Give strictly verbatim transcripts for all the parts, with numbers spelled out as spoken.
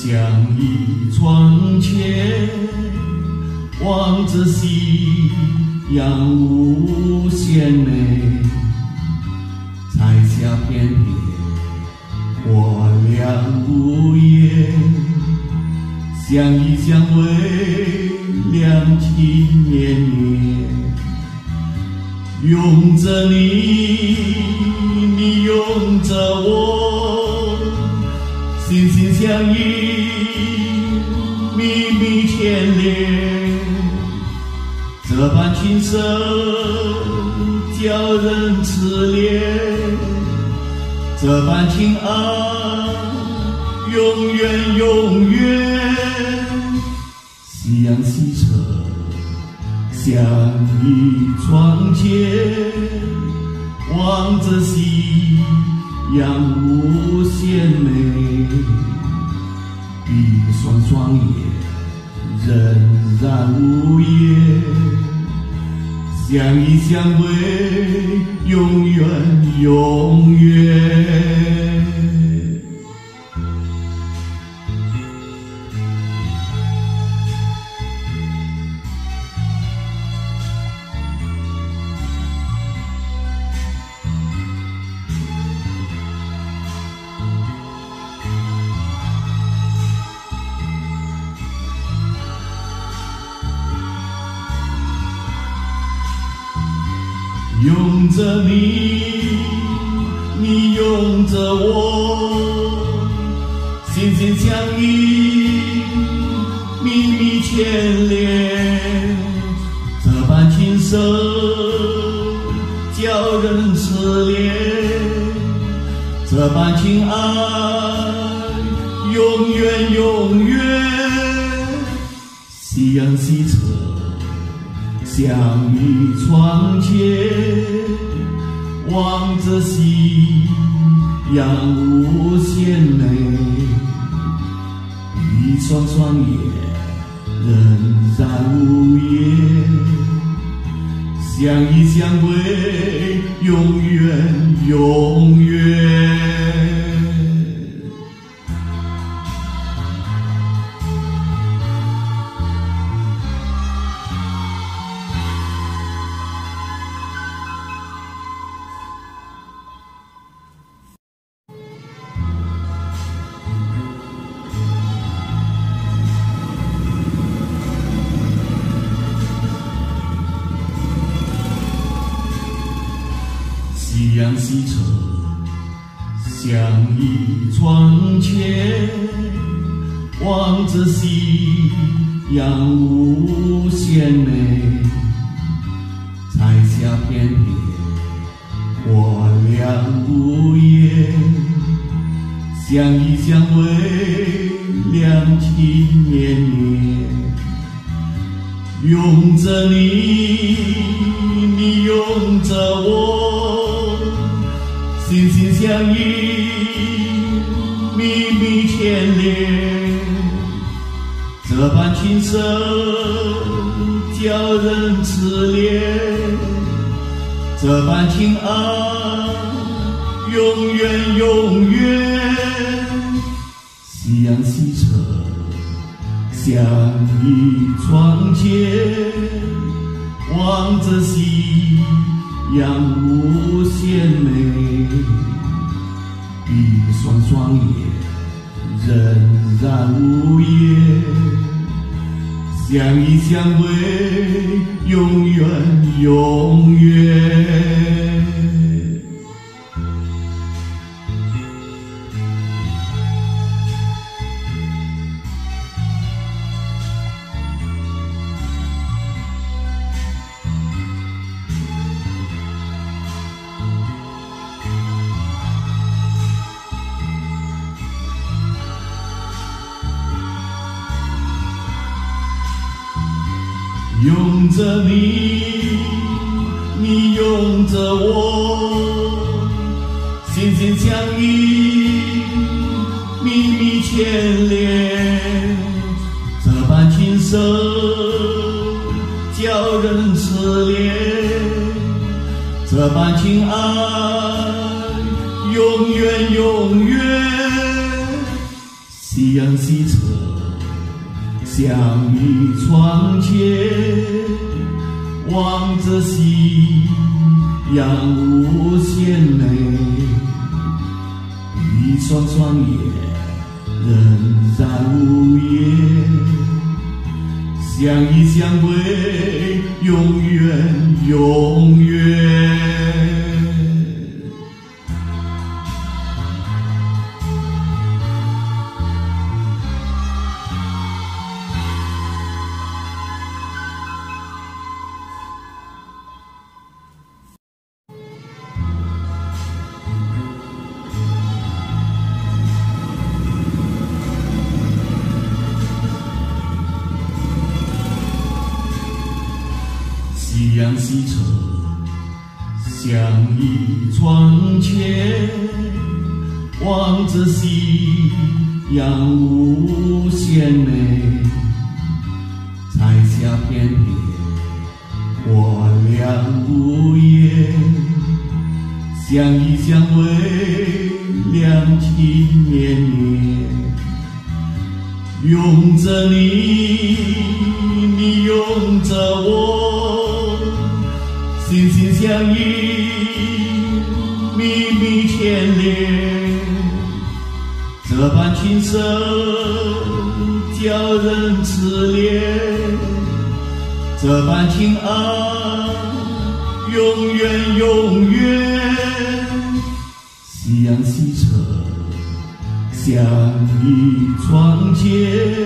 相依窗前，望着夕阳无限美。彩霞片片，我俩无言，相依相偎，两情绵绵。拥着你，你拥着我，心心相印，密密牵连。这般情深，叫人痴恋。这般情爱，永远永远。夕阳西沉，相依窗前，望着夕阳无限美。闭双双眼，仍然无言。相依相偎，永远永远。拥着你，你拥着我，心心相印，密密牵连。这般情深，叫人痴恋。这般情爱，永远永远。夕阳西沉，相依窗前，望着夕阳无限美。闭双双眼，仍然无言。相依相偎，永远永远。夕阳西沉，相依窗前，望着夕阳无限美。彩霞片片，我俩无言。相依相偎，两情绵绵。拥着你，你拥着我，心心相印，密密牵连。这般情深，叫人痴恋。这般情爱，永远永远。夕阳西沉，相依窗前，望着夕阳无限美。闭双双眼，仍然无言。相依相偎，永远永远。拥着你，你拥着我，心心相印，密密牵连。这般情深，叫人痴恋。这般情爱，永远永远。 夕阳西侧，相依窗前，望着夕阳无限美。一双双眼仍然无言，相依相偎，永远永远。夕阳西侧，相依窗前，望着夕阳无限美。彩霞片片，我俩无言，相依相偎，两情绵绵。拥着你，你拥着我，心心相印，密密牵连。这般情深，叫人痴恋；这般情爱，永远永远。夕阳西侧，相依窗前，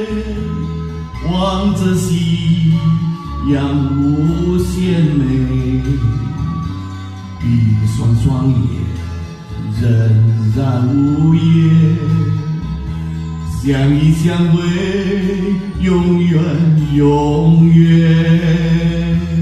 望着夕阳无限美。一双双眼仍然无言，相依相偎，永远永远。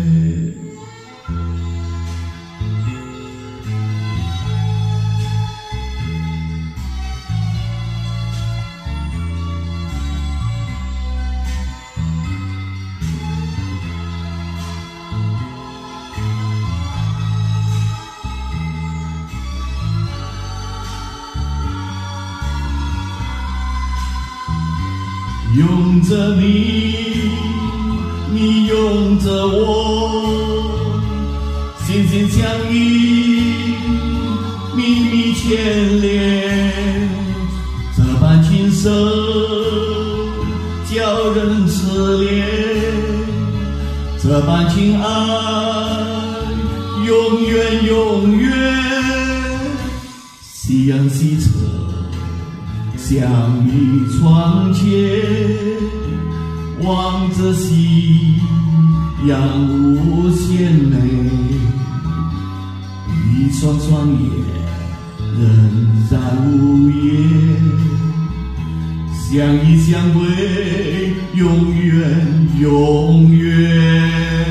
拥着你，你拥着我，心心相印，密密牵连。这般情深，叫人痴恋；这般情爱，永远永远。夕阳西侧，相依窗前，望着夕阳无限美。一双双眼仍然无言，相依相偎，永远永远。